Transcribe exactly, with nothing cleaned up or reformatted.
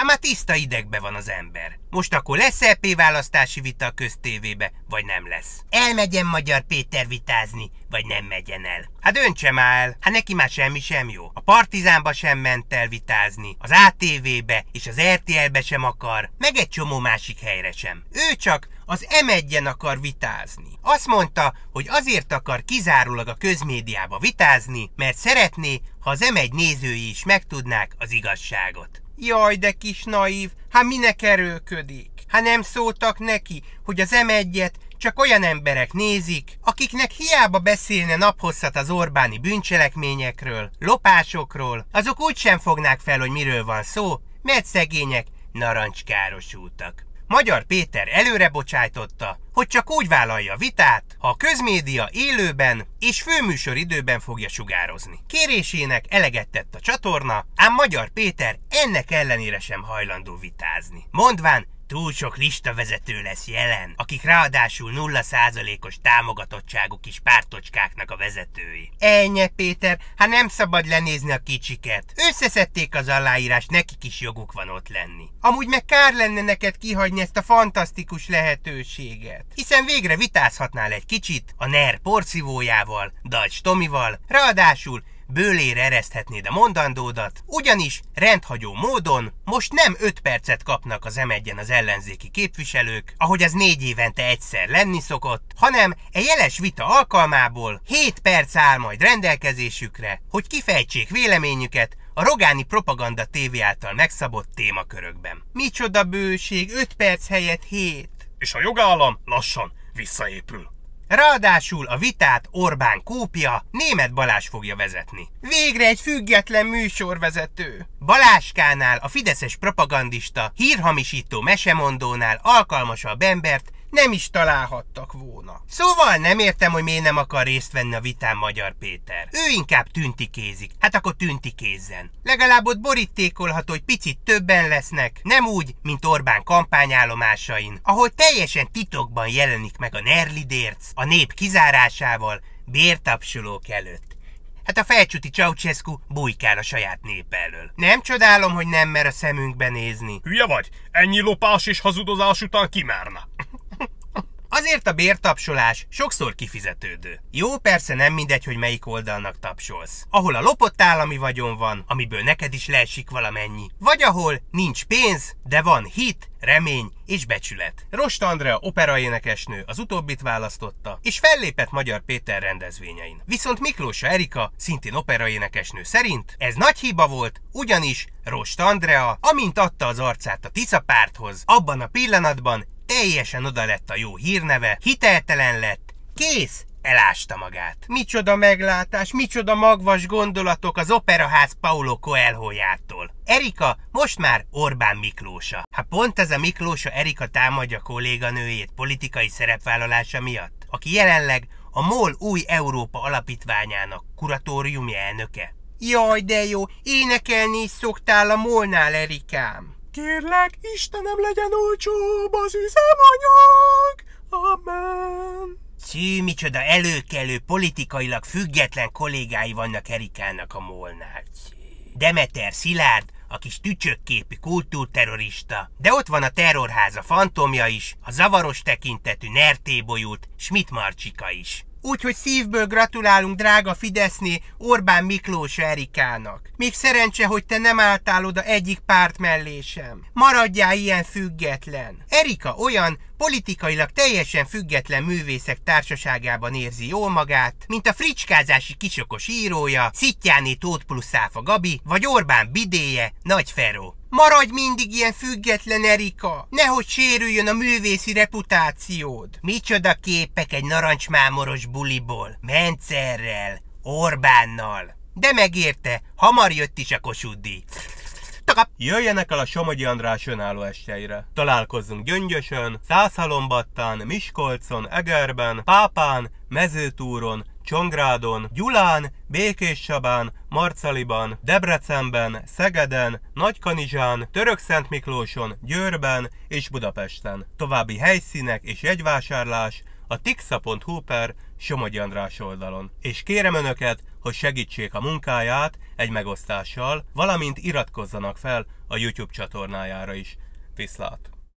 Hát már tiszta idegbe van az ember. Most akkor lesz é pé választási vita a köztévébe, vagy nem lesz? Elmegyen Magyar Péter vitázni, vagy nem megyen el? Hát döntse már el, hát neki már semmi sem jó. A Partizánba sem ment el vitázni, az á té vébe és az er té el-be sem akar, meg egy csomó másik helyre sem. Ő csak az em egyen akar vitázni. Azt mondta, hogy azért akar kizárólag a közmédiába vitázni, mert szeretné, ha az em egy nézői is megtudnák az igazságot. Jaj, de kis naív, hát minek erőlködik? Hát nem szóltak neki, hogy az em egyet csak olyan emberek nézik, akiknek hiába beszélne naphosszat az Orbáni bűncselekményekről, lopásokról, azok úgysem fognák fel, hogy miről van szó, mert szegények narancskárosultak. Magyar Péter előre bocsájtotta, hogy csak úgy vállalja a vitát, ha a közmédia élőben és főműsor időben fogja sugározni. Kérésének eleget tett a csatorna, ám Magyar Péter ennek ellenére sem hajlandó vitázni. Mondván, túl sok listavezető lesz jelen, akik ráadásul nulla százalékos támogatottságú kis pártocskáknak a vezetői. Ennyi, Péter, hát nem szabad lenézni a kicsiket. Összeszedték az aláírást, nekik is joguk van ott lenni. Amúgy meg kár lenne neked kihagyni ezt a fantasztikus lehetőséget. Hiszen végre vitázhatnál egy kicsit a NER porszívójával, Dajcs Tomival, ráadásul bőlére ereszthetnéd a mondandódat, ugyanis rendhagyó módon most nem öt percet kapnak az em egyen az ellenzéki képviselők, ahogy az négy évente egyszer lenni szokott, hanem egy jeles vita alkalmából hét perc áll majd rendelkezésükre, hogy kifejtsék véleményüket a Rogáni Propaganda té vé által megszabott témakörökben. Micsoda bőség, öt perc helyett hét. És a jogállam lassan visszaépül. Ráadásul a vitát Orbán kópja, Németh Balázs fogja vezetni. Végre egy független műsorvezető. Baláskánál, a fideszes propagandista, hírhamisító mesemondónál alkalmasabb embert nem is találhattak volna. Szóval nem értem, hogy miért nem akar részt venni a vitán Magyar Péter. Ő inkább tüntikézik. Hát akkor tüntikézzen. Legalább ott borítékolható, hogy picit többen lesznek. Nem úgy, mint Orbán kampányállomásain, ahol teljesen titokban jelenik meg a nerlidérc, a nép kizárásával, bértapsolók előtt. Hát a felcsúti Ceausescu bujkál a saját nép elől. Nem csodálom, hogy nem mer a szemünkbe nézni. Hülye vagy? Ennyi lopás és hazudozás után kimerne. Azért a bértapsolás sokszor kifizetődő. Jó, persze nem mindegy, hogy melyik oldalnak tapsolsz. Ahol a lopott állami vagyon van, amiből neked is leesik valamennyi. Vagy ahol nincs pénz, de van hit, remény és becsület. Rost Andrea operaénekesnő az utóbbit választotta, és fellépett Magyar Péter rendezvényein. Viszont Miklósa Erika, szintén operaénekesnő szerint ez nagy hiba volt, ugyanis Rost Andrea, amint adta az arcát a Tisza párthoz, abban a pillanatban teljesen oda lett a jó hírneve, hiteltelen lett, kész, elásta magát. Micsoda meglátás, micsoda magvas gondolatok az Operaház Paulo Coelho-jától. Erika most már Orbán Miklósa. Hát pont ez a Miklósa Erika támadja kolléganőjét politikai szerepvállalása miatt, aki jelenleg a MOL Új Európa Alapítványának kuratóriumi elnöke. Jaj, de jó, énekelni is szoktál a MOL-nál, Erikám. Kérlek, Istenem, legyen olcsóbb az üzemanyag. Amen. Szű, micsoda előkelő, politikailag független kollégái vannak Erikának a MOL-nál. Demeter Szilárd, a kis tücsökképű kultúrterrorista, de ott van a terrorháza fantomja is, a zavaros tekintetű nertébolyult Schmidt Marcsika is. Úgyhogy szívből gratulálunk drága Fideszné Orbán Miklósa Erikának. Még szerencse, hogy te nem álltál oda egyik párt mellé sem. Maradjál ilyen független. Erika olyan politikailag teljesen független művészek társaságában érzi jól magát, mint a fricskázási kisokos írója, Szittyáné Tóth plusz Száfa Gabi, vagy Orbán bidéje, Nagy Feró. Maradj mindig ilyen független, Erika! Nehogy sérüljön a művészi reputációd! Micsoda képek egy narancsmámoros buliból, Mencerrel, Orbánnal. De megérte, hamar jött is a Kossuth díj. Jöjjenek el a Somogyi András önálló estjeire. Találkozzunk Gyöngyösön, Szászhalombattán, Miskolcon, Egerben, Pápán, Mezőtúron, Csongrádon, Gyulán, Békéscsabán, Marcaliban, Debrecenben, Szegeden, Nagykanizsán, Törökszentmiklóson, Győrben és Budapesten. További helyszínek és jegyvásárlás a tixa pont hu per Somogyi András oldalon. És kérem Önöket, hogy segítsék a munkáját egy megosztással, valamint iratkozzanak fel a YouTube csatornájára is. Viszlát!